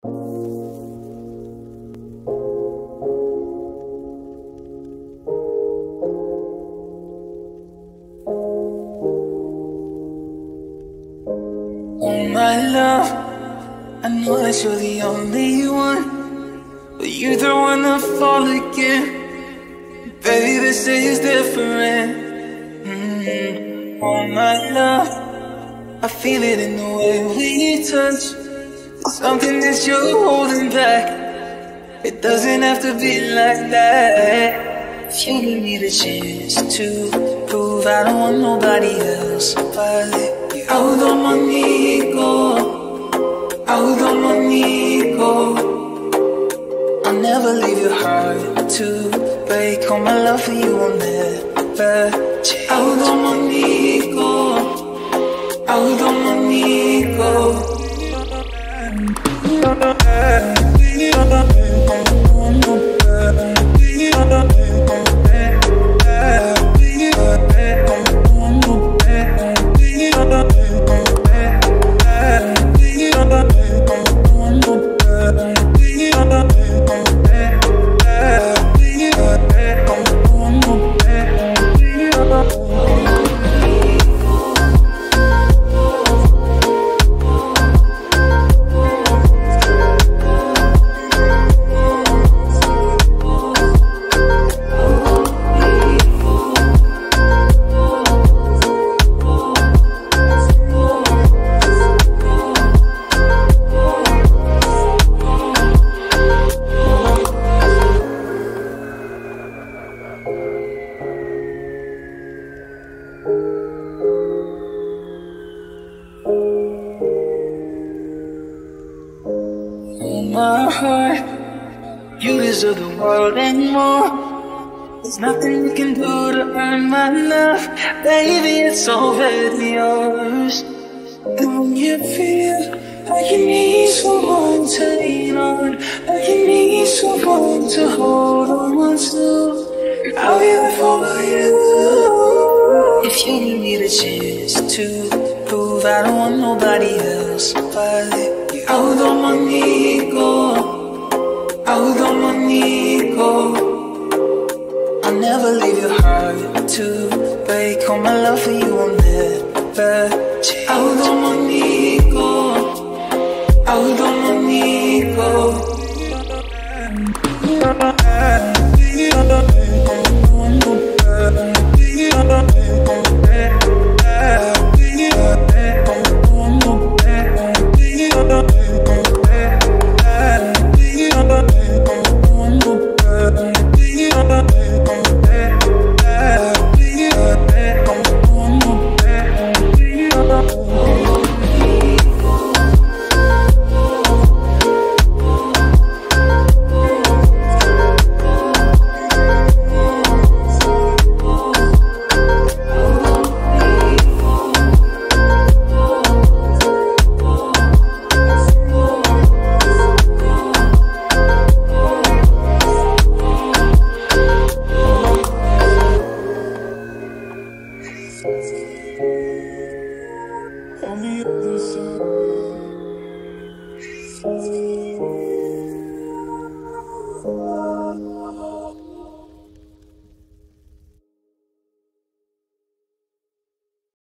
Oh my love, I know that you're the only one, but you're the one to fall again. Baby, they say it's different. Oh my love, I feel it in the way we touch. Something that you're holding back. It doesn't have to be like that. If you give me the chance to prove I don't want nobody else but you. Out on my knee, go. Out on my knee, go. I'll never leave your heart to break. All my love for you will never change. Out on my knee, go. Out on my knee, go. My heart, you deserve the world and more. There's nothing you can do to earn my love. Baby, it's already yours. And when you feel like you need someone to lean on, like you need someone to hold on to, I'll be there for you. If you give me the chance to prove I don't want nobody else but you. Out on my knee, go. Out on my knee, go. I'll never leave your heart to break. All my love for you will never change. Out on my knee, go. Out on my knee, go. On the other side.